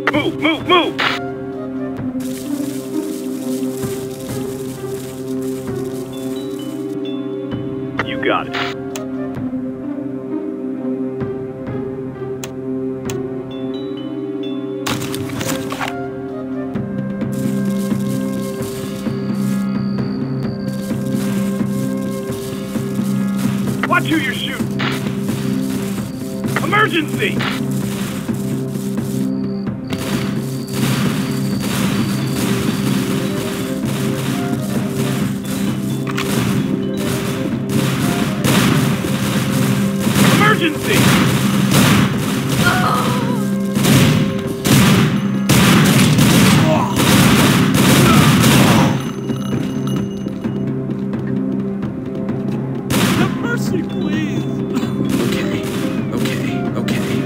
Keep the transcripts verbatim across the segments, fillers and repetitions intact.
Move, move, move! You got it. Watch who you're shooting! Emergency! Emergency! Have mercy, please! Okay, okay, okay.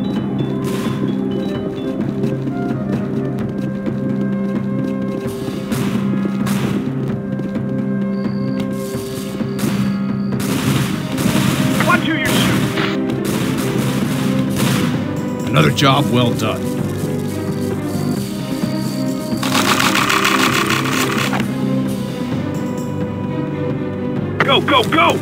Watch who you're shooting! Another job well done. Go, go, go!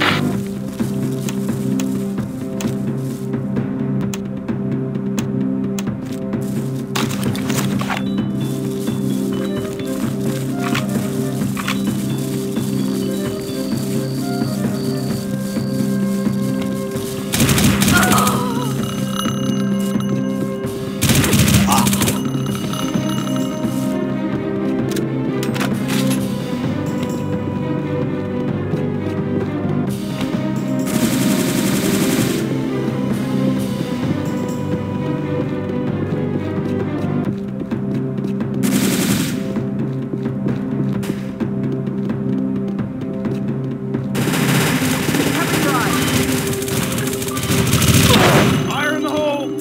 Fire in the hole!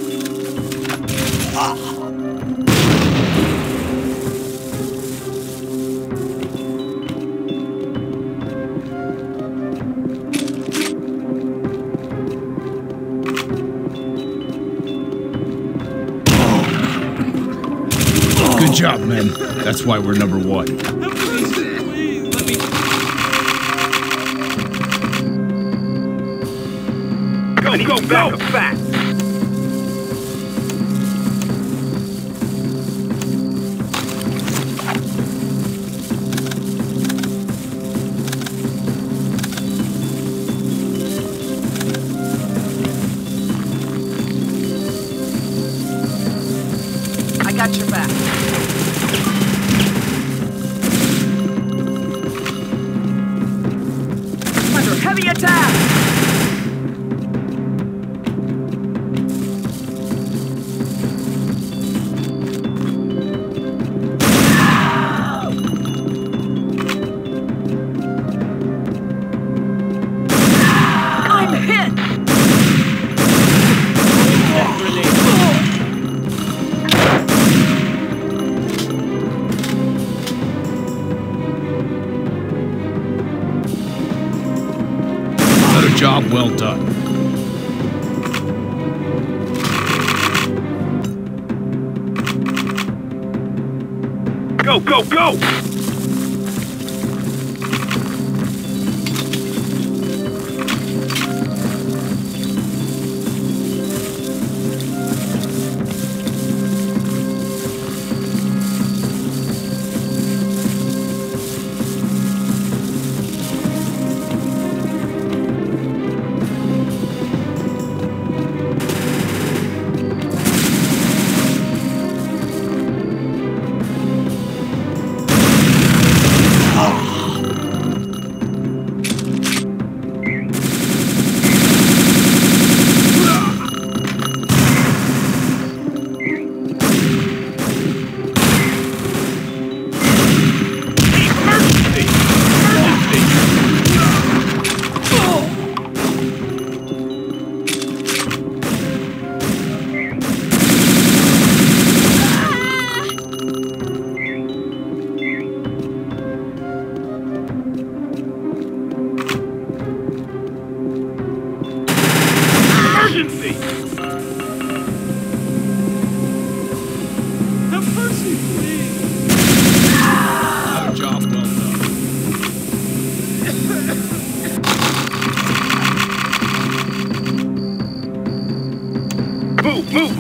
Good job, men. That's why we're number one. Have mercy, please! Let me... Go, go, go! Fast! I got your back. Under heavy attack! I'm hit! Another job well done. Go, go, go!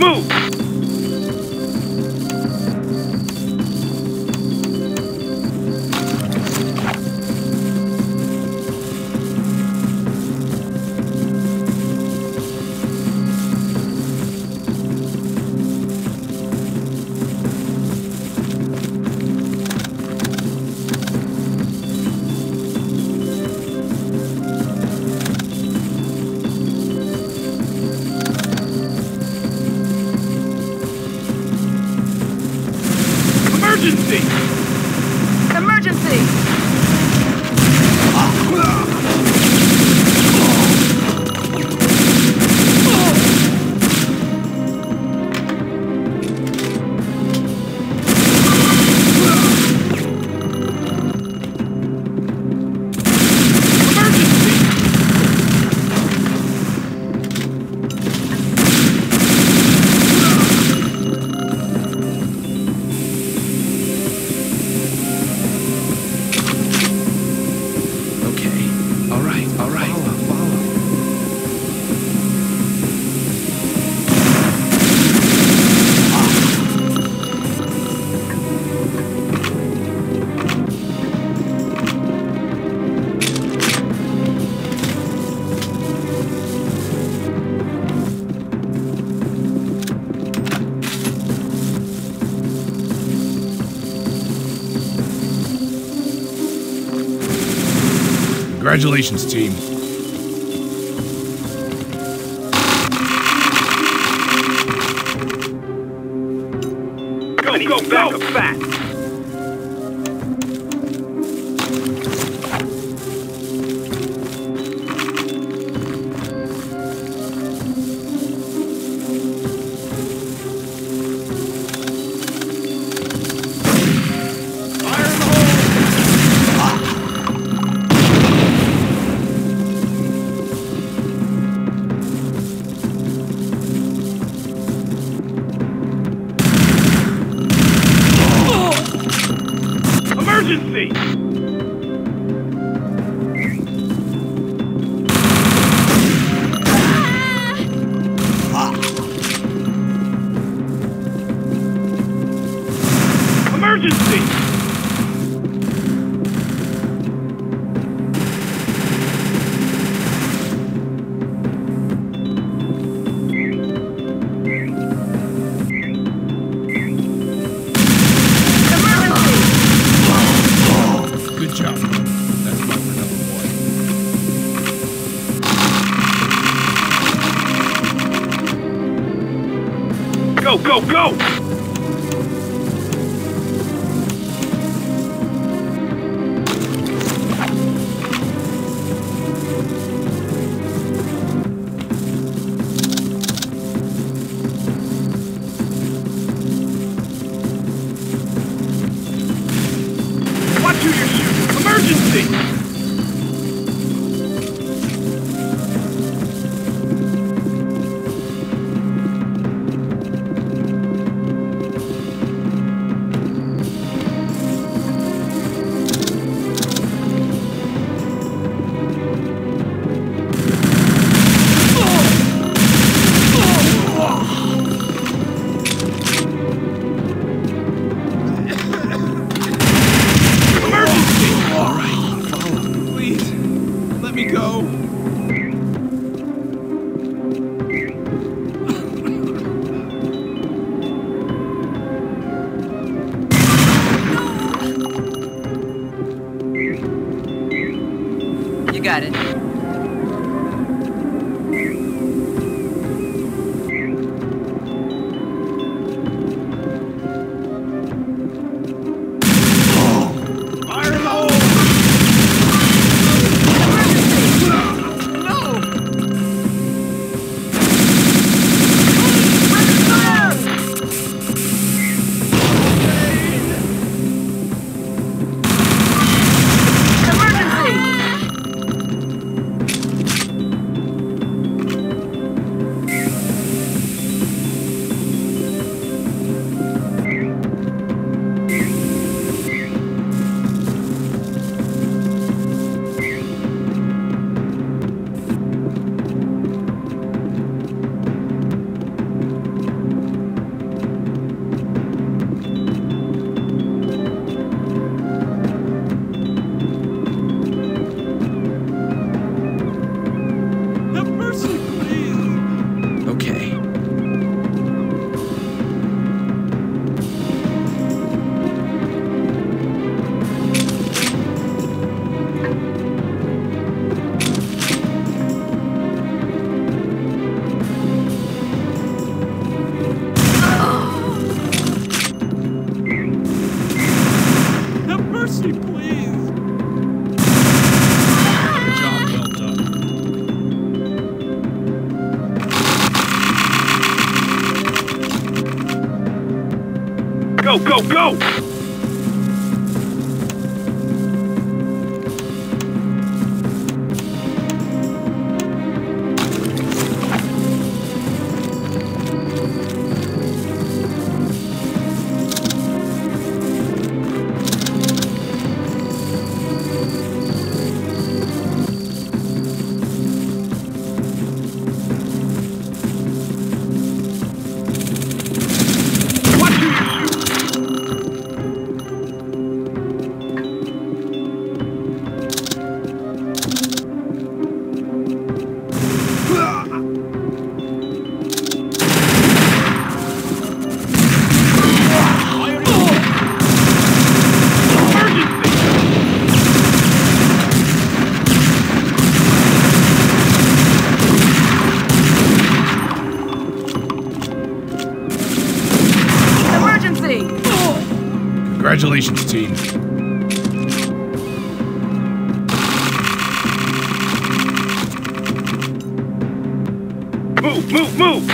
Move! Emergency! Emergency! Congratulations, team. Go, go, back up fast! Emergency! Emergency! Good job. That's why we're number one. Go, go, go! Watch who you're shooting! Emergency! Please, let me go. You got it. Fire in the hole! Go, go, go! Congratulations, team. Move, move, move!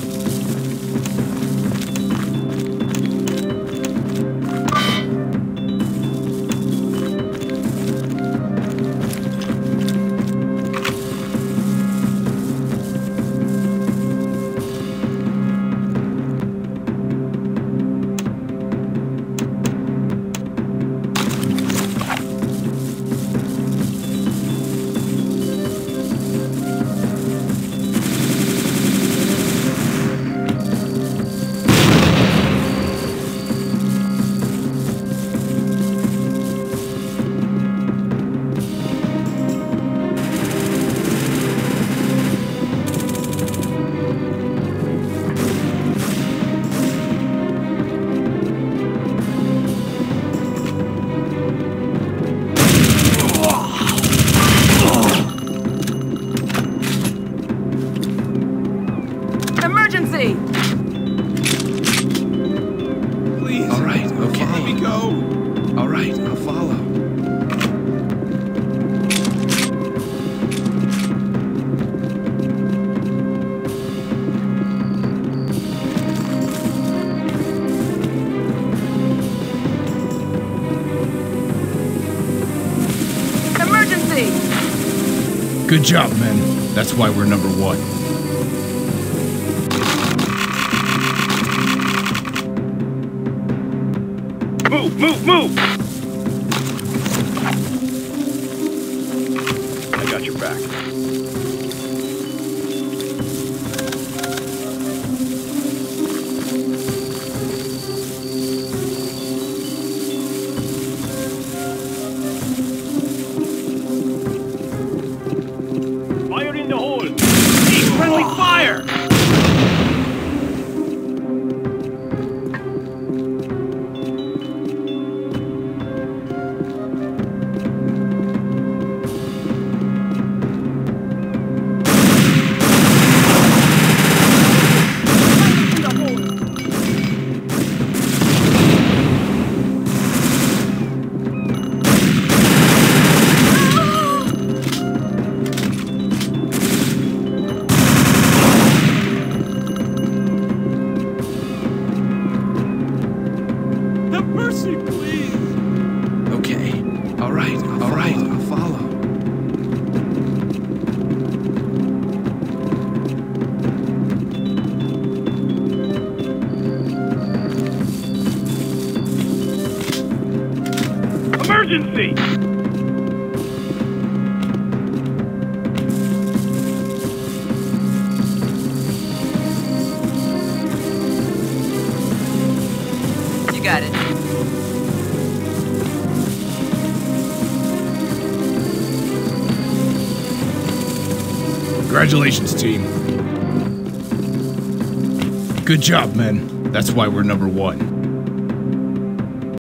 Emergency! Please. All right, okay. Let me go. All right, I'll follow. Emergency! Good job, men. That's why we're number one. Move, move, move! I got your back. Fire in the hole! Hey, friendly fire! Have mercy, please. Okay. All right, all right, I'll follow. Emergency! You got it. Congratulations, team. Good job, men. That's why we're number one.